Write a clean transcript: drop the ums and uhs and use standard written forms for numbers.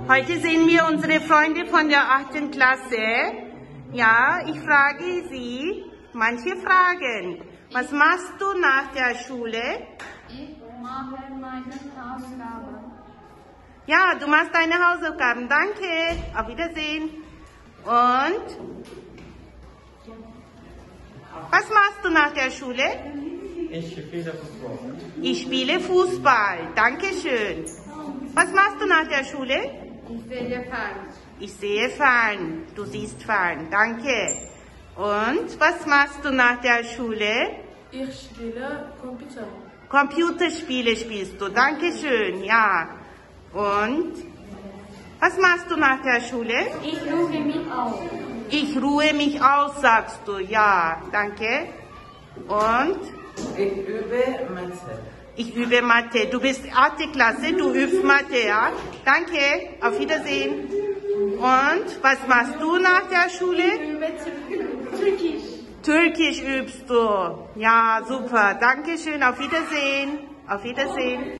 Heute sehen wir unsere Freunde von der 8. Klasse. Ja, ich frage Sie manche Fragen. Was machst du nach der Schule? Ich mache meine Hausaufgaben. Ja, du machst deine Hausaufgaben. Danke. Auf Wiedersehen. Und? Was machst du nach der Schule? Ich spiele Fußball. Ich spiele Fußball. Dankeschön. Was machst du nach der Schule? Ich sehe fern. Ich sehe fern. Du siehst fern. Danke. Und was machst du nach der Schule? Ich spiele Computer. Computerspiele spielst du. Dankeschön. Ja. Und was machst du nach der Schule? Ich ruhe mich auf. Ich ruhe mich aus, sagst du. Ja. Danke. Und Ich übe Mathe. ich übe Mathe. Du bist 8. Klasse, du übst Mathe, ja? Danke. Auf Wiedersehen. Und was machst du nach der Schule? Ich übe Türkisch. Türkisch übst du. Ja, super. Dankeschön. Auf Wiedersehen. Auf Wiedersehen.